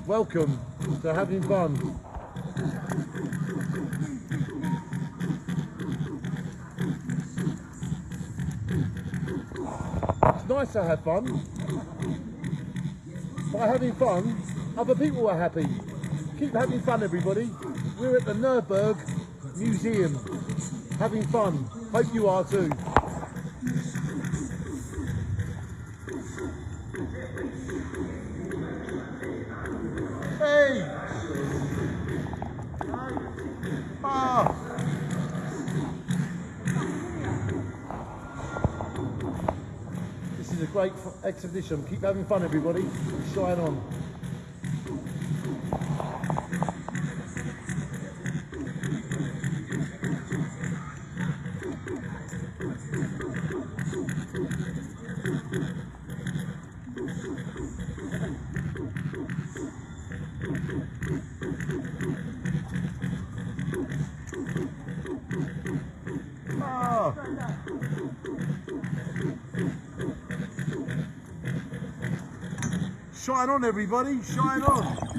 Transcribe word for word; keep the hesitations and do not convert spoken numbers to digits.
Welcome to having fun. It's nice to have fun. By having fun, other people are happy. Keep having fun, everybody. We're at the Nurburgring Museum, having fun. Hope you are too. Hey! Ah! This is a great exhibition. Keep having fun, everybody. Shine on. Ah. Shine on, everybody, shine on.